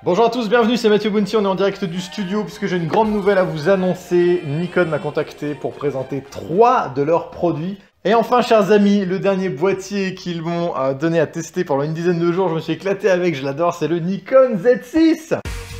Bonjour à tous, bienvenue, c'est Mathieu Bounty, on est en direct du studio puisque j'ai une grande nouvelle à vous annoncer. Nikon m'a contacté pour présenter 3 de leurs produits. Et enfin, chers amis, le dernier boîtier qu'ils m'ont donné à tester pendant une dizaine de jours, je me suis éclaté avec, je l'adore, c'est le Nikon Z6.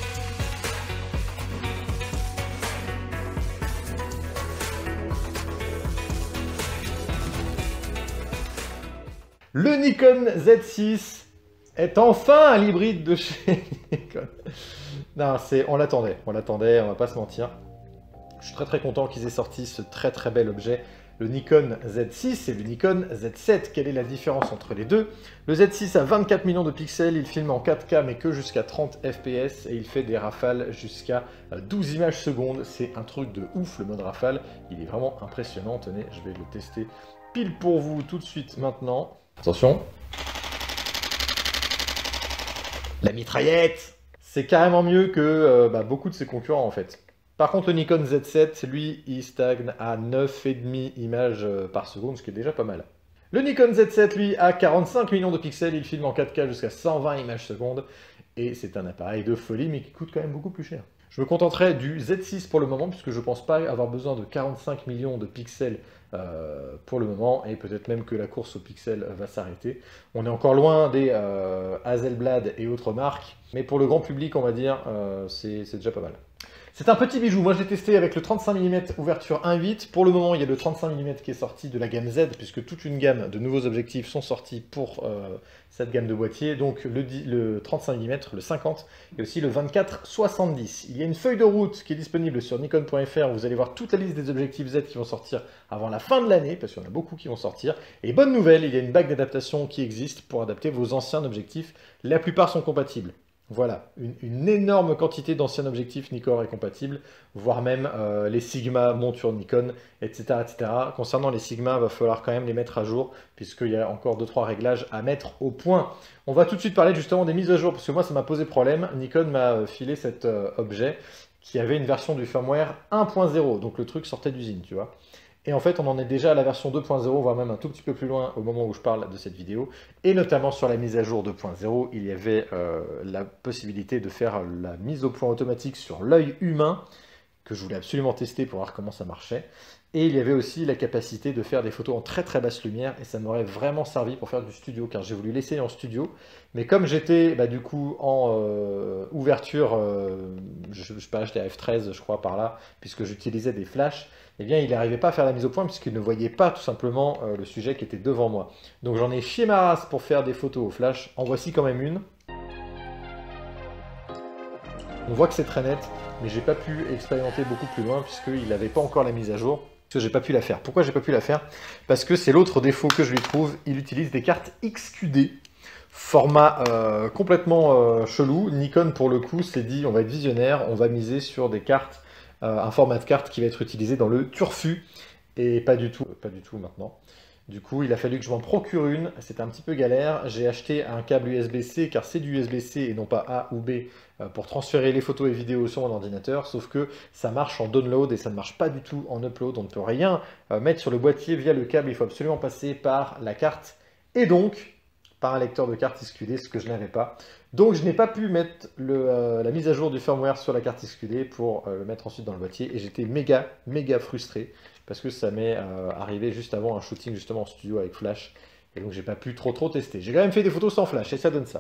Le Nikon Z6 est enfin un hybride de chez Nikon. Non, on l'attendait, on va pas se mentir. Je suis très content qu'ils aient sorti ce très bel objet, le Nikon Z6 et le Nikon Z7. Quelle est la différence entre les deux? Le Z6 a 24 millions de pixels, il filme en 4K mais que jusqu'à 30 fps et il fait des rafales jusqu'à 12 images secondes. C'est un truc de ouf le mode rafale, il est vraiment impressionnant. Tenez, je vais le tester pile pour vous tout de suite maintenant. Attention. La mitraillette! C'est carrément mieux que beaucoup de ses concurrents en fait. Par contre, le Nikon Z7, lui, il stagne à 9,5 images par seconde, ce qui est déjà pas mal. Le Nikon Z7, lui, a 45 millions de pixels, il filme en 4K jusqu'à 120 images secondes, et c'est un appareil de folie, mais qui coûte quand même beaucoup plus cher. Je me contenterai du Z6 pour le moment, puisque je pense pas avoir besoin de 45 millions de pixels pour le moment, et peut-être même que la course aux pixels va s'arrêter. On est encore loin des Hasselblad et autres marques, mais pour le grand public, on va dire, c'est déjà pas mal. C'est un petit bijou, moi je l'ai testé avec le 35 mm ouverture 1.8. Pour le moment, il y a le 35 mm qui est sorti de la gamme Z, puisque toute une gamme de nouveaux objectifs sont sortis pour cette gamme de boîtier. Donc le 35 mm, le 50 et aussi le 24-70. Il y a une feuille de route qui est disponible sur nikon.fr, vous allez voir toute la liste des objectifs Z qui vont sortir avant la fin de l'année, parce qu'il y en a beaucoup qui vont sortir. Et bonne nouvelle, il y a une bague d'adaptation qui existe pour adapter vos anciens objectifs. La plupart sont compatibles. Voilà, une énorme quantité d'anciens objectifs Nikkor est compatible, voire même les Sigma monture Nikon, etc., etc. Concernant les Sigma, il va falloir quand même les mettre à jour, puisqu'il y a encore 2-3 réglages à mettre au point. On va tout de suite parler justement des mises à jour, parce que moi ça m'a posé problème. Nikon m'a filé cet objet qui avait une version du firmware 1.0, donc le truc sortait d'usine, tu vois. Et en fait, on en est déjà à la version 2.0, voire même un tout petit peu plus loin au moment où je parle de cette vidéo. Et notamment sur la mise à jour 2.0, il y avait la possibilité de faire la mise au point automatique sur l'œil humain, que je voulais absolument tester pour voir comment ça marchait. Et il y avait aussi la capacité de faire des photos en très basse lumière, et ça m'aurait vraiment servi pour faire du studio, car j'ai voulu l'essayer en studio. Mais comme j'étais du coup en ouverture, je sais pas, j'étais à F13 je crois par là, puisque j'utilisais des flashs, eh bien il n'arrivait pas à faire la mise au point puisqu'il ne voyait pas tout simplement le sujet qui était devant moi. Donc j'en ai chié ma race pour faire des photos au flash. En voici quand même une. On voit que c'est très net, mais j'ai pas pu expérimenter beaucoup plus loin puisqu'il n'avait pas encore la mise à jour. Parce que j'ai pas pu la faire. Pourquoi j'ai pas pu la faire? Parce que c'est l'autre défaut que je lui trouve. Il utilise des cartes XQD. Format complètement chelou. Nikon pour le coup s'est dit on va être visionnaire, on va miser sur des cartes, un format de carte qui va être utilisé dans le turfu, et pas du tout maintenant. Du coup, il a fallu que je m'en procure une, c'était un petit peu galère. J'ai acheté un câble USB-C, car c'est du USB-C et non pas A ou B, pour transférer les photos et vidéos sur mon ordinateur, sauf que ça marche en download et ça ne marche pas du tout en upload. On ne peut rien mettre sur le boîtier via le câble, il faut absolument passer par la carte, et donc par un lecteur de carte XQD, ce que je n'avais pas. Donc je n'ai pas pu mettre la mise à jour du firmware sur la carte XQD pour le mettre ensuite dans le boîtier, et j'étais méga frustré parce que ça m'est arrivé juste avant un shooting justement en studio avec flash, et donc j'ai pas pu trop tester. J'ai quand même fait des photos sans flash et ça donne ça.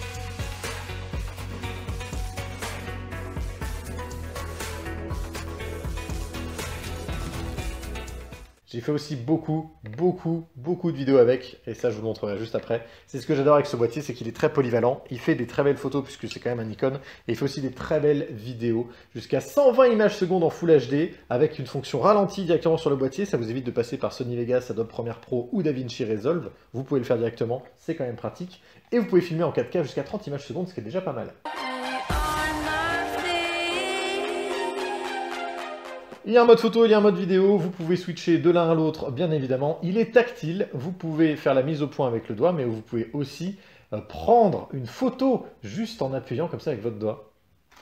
J'ai fait aussi beaucoup de vidéos avec, et ça je vous le montrerai juste après. C'est ce que j'adore avec ce boîtier, c'est qu'il est très polyvalent. Il fait des très belles photos puisque c'est quand même un Nikon, et il fait aussi des très belles vidéos, jusqu'à 120 images secondes en Full HD, avec une fonction ralentie directement sur le boîtier. Ça vous évite de passer par Sony Vegas, Adobe Premiere Pro ou DaVinci Resolve. Vous pouvez le faire directement, c'est quand même pratique. Et vous pouvez filmer en 4K jusqu'à 30 images secondes, ce qui est déjà pas mal. Il y a un mode photo, il y a un mode vidéo, vous pouvez switcher de l'un à l'autre, bien évidemment. Il est tactile, vous pouvez faire la mise au point avec le doigt, mais vous pouvez aussi prendre une photo juste en appuyant comme ça avec votre doigt.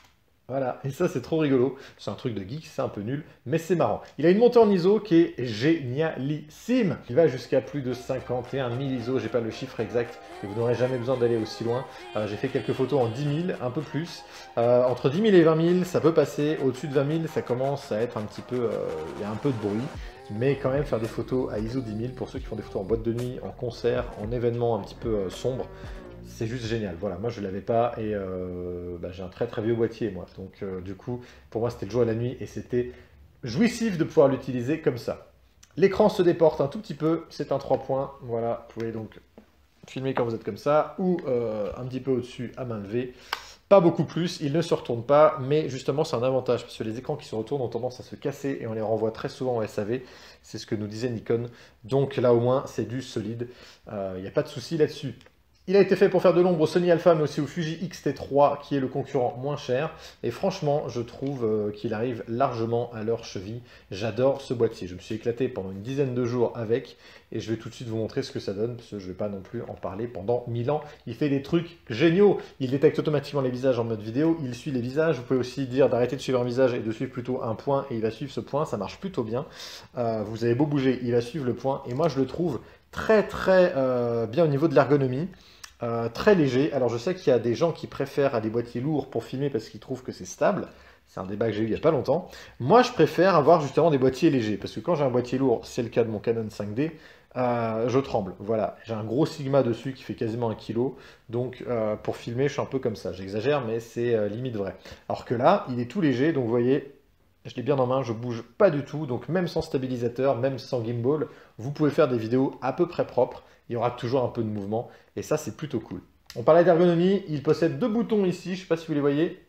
Voilà, et ça c'est trop rigolo, c'est un truc de geek, c'est un peu nul, mais c'est marrant. Il a une montée en ISO qui est génialissime. Il va jusqu'à plus de 51 000 ISO, j'ai pas le chiffre exact, et vous n'aurez jamais besoin d'aller aussi loin. J'ai fait quelques photos en 10 000, un peu plus. Entre 10 000 et 20 000, ça peut passer, au-dessus de 20 000, ça commence à être un petit peu... il y a un peu de bruit. Mais quand même faire des photos à ISO 10 000, pour ceux qui font des photos en boîte de nuit, en concert, en événement un petit peu sombre, c'est juste génial. Voilà, moi je l'avais pas et j'ai un très très vieux boîtier moi. Donc du coup, pour moi c'était le jour et la nuit et c'était jouissif de pouvoir l'utiliser comme ça. L'écran se déporte un tout petit peu, c'est un 3 points. Voilà, vous pouvez donc filmer quand vous êtes comme ça ou un petit peu au-dessus à main levée. Pas beaucoup plus, il ne se retourne pas, mais justement c'est un avantage, parce que les écrans qui se retournent ont tendance à se casser et on les renvoie très souvent en SAV, c'est ce que nous disait Nikon, donc là au moins c'est du solide, il n'y a pas de souci là-dessus. Il a été fait pour faire de l'ombre au Sony Alpha, mais aussi au Fuji X-T3, qui est le concurrent moins cher. Et franchement, je trouve qu'il arrive largement à leur cheville. J'adore ce boîtier. Je me suis éclaté pendant une dizaine de jours avec. Et je vais tout de suite vous montrer ce que ça donne, parce que je ne vais pas non plus en parler pendant 1000 ans. Il fait des trucs géniaux. Il détecte automatiquement les visages en mode vidéo. Il suit les visages. Vous pouvez aussi dire d'arrêter de suivre un visage et de suivre plutôt un point. Et il va suivre ce point. Ça marche plutôt bien. Vous avez beau bouger, il va suivre le point. Et moi, je le trouve très très bien au niveau de l'ergonomie. Très léger. Alors je sais qu'il y a des gens qui préfèrent des boîtiers lourds pour filmer parce qu'ils trouvent que c'est stable. C'est un débat que j'ai eu il n'y a pas longtemps. Moi je préfère avoir justement des boîtiers légers parce que quand j'ai un boîtier lourd, c'est le cas de mon Canon 5D, je tremble. Voilà, j'ai un gros Sigma dessus qui fait quasiment 1 kg. Donc pour filmer, je suis un peu comme ça. J'exagère, mais c'est limite vrai. Alors que là, il est tout léger, donc vous voyez, je l'ai bien en main, je bouge pas du tout. Donc même sans stabilisateur, même sans gimbal, vous pouvez faire des vidéos à peu près propres. Il y aura toujours un peu de mouvement, et ça c'est plutôt cool. On parlait d'ergonomie, il possède 2 boutons ici, je ne sais pas si vous les voyez,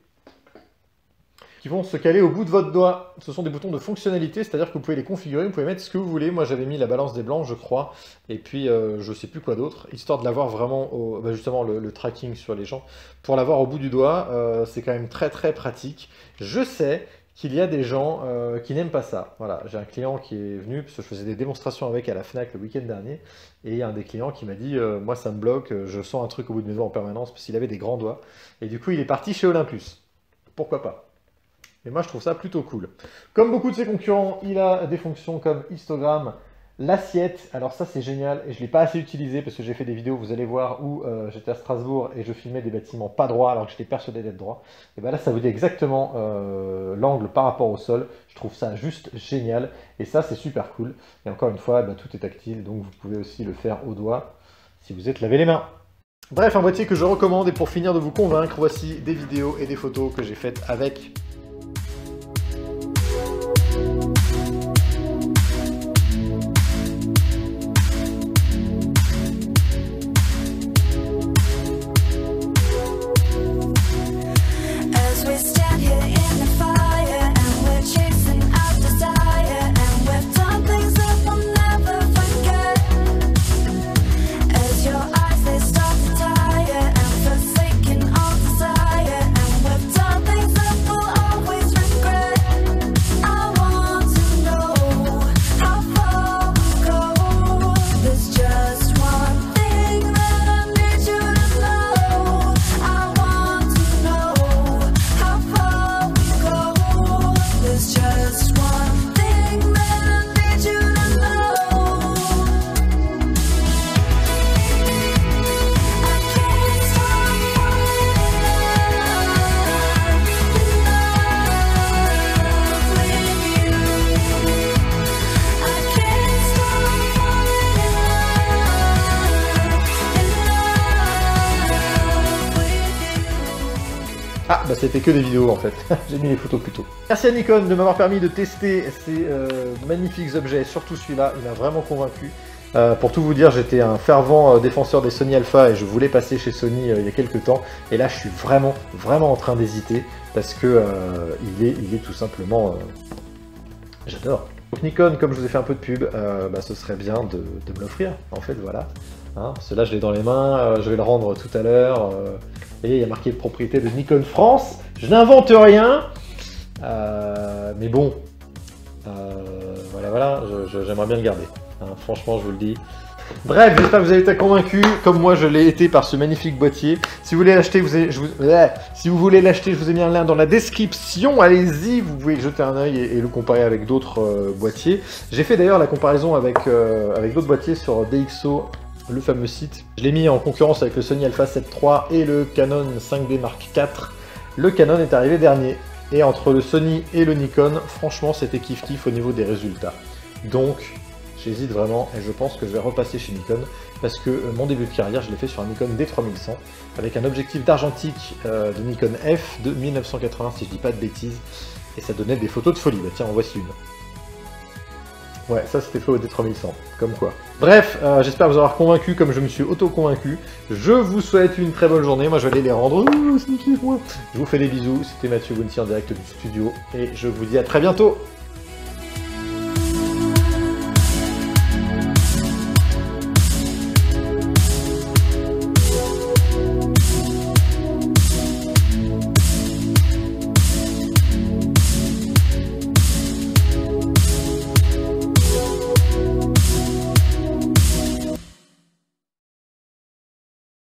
qui vont se caler au bout de votre doigt. Ce sont des boutons de fonctionnalité, c'est-à-dire que vous pouvez les configurer, vous pouvez mettre ce que vous voulez. Moi j'avais mis la balance des blancs, je crois, et puis je ne sais plus quoi d'autre, histoire de l'avoir vraiment, justement le tracking sur les gens, pour l'avoir au bout du doigt, c'est quand même très très pratique. Je sais qu'il y a des gens qui n'aiment pas ça. Voilà, j'ai un client qui est venu, parce que je faisais des démonstrations avec à la FNAC le week-end dernier, et il y a un des clients qui m'a dit moi ça me bloque, je sens un truc au bout de mes doigts en permanence, parce qu'il avait des grands doigts, et du coup il est parti chez Olympus. Pourquoi pas? Et moi je trouve ça plutôt cool. Comme beaucoup de ses concurrents, il a des fonctions comme histogramme, l'assiette, alors ça c'est génial, et je ne l'ai pas assez utilisé parce que j'ai fait des vidéos, vous allez voir, où j'étais à Strasbourg et je filmais des bâtiments pas droits alors que j'étais persuadé d'être droit. Et bien là ça vous dit exactement l'angle par rapport au sol, je trouve ça juste génial, et ça c'est super cool. Et encore une fois, tout est tactile, donc vous pouvez aussi le faire au doigt si vous êtes lavé les mains. Bref, un boîtier que je recommande, et pour finir de vous convaincre, voici des vidéos et des photos que j'ai faites avec. Ah, c'était que des vidéos en fait. J'ai mis les photos plus tôt. Merci à Nikon de m'avoir permis de tester ces magnifiques objets, surtout celui-là, il m'a vraiment convaincu. Pour tout vous dire, j'étais un fervent défenseur des Sony Alpha et je voulais passer chez Sony il y a quelques temps. Et là, je suis vraiment en train d'hésiter parce que il est tout simplement... J'adore. Donc Nikon, comme je vous ai fait un peu de pub, ce serait bien de me l'offrir, en fait, voilà. Hein, cela, je l'ai dans les mains, je vais le rendre tout à l'heure. Et il y a marqué propriété de Nikon France. Je n'invente rien, mais bon, voilà, j'aimerais bien le garder. Hein, franchement, je vous le dis. Bref, j'espère que vous avez été convaincus, comme moi je l'ai été par ce magnifique boîtier. Si vous voulez l'acheter, si vous voulez l'acheter, je vous ai mis un lien dans la description. Allez-y, vous pouvez jeter un œil et le comparer avec d'autres boîtiers. J'ai fait d'ailleurs la comparaison avec d'autres boîtiers sur DxO, le fameux site. Je l'ai mis en concurrence avec le Sony Alpha 7 III et le Canon 5D Mark IV. Le Canon est arrivé dernier. Et entre le Sony et le Nikon, franchement, c'était kiff-kiff au niveau des résultats. Donc, j'hésite vraiment et je pense que je vais repasser chez Nikon parce que mon début de carrière, je l'ai fait sur un Nikon D3100 avec un objectif d'argentique de Nikon F de 1980, si je dis pas de bêtises. Et ça donnait des photos de folie. Bah tiens, en voici une. Ouais, ça c'était fait au D3100, comme quoi. Bref, j'espère vous avoir convaincu comme je me suis auto-convaincu. Je vous souhaite une très bonne journée, moi je vais aller les rendre. Je vous fais des bisous, c'était Mathieu Bounty en direct du studio, et je vous dis à très bientôt.